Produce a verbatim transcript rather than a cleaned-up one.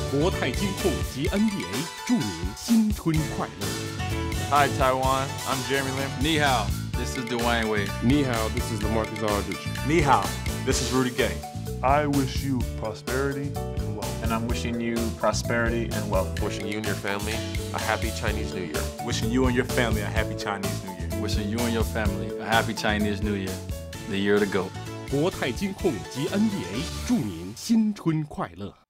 国泰金控及 N B A 祝您新春快乐。 Hi Taiwan, I'm Jeremy Lin. Ni hao, this is Dwayne Wade. Ni hao, this is LaMarcus Aldridge. Ni hao, this is Rudy Gay. I wish you prosperity and wealth. And I'm wishing you prosperity and wealth. Wishing you and your family a happy Chinese New Year. Wishing you and your family a happy Chinese New Year. Wishing you and your family a happy Chinese New Year, the year to go. 国泰金控及 N B A 祝您新春快乐。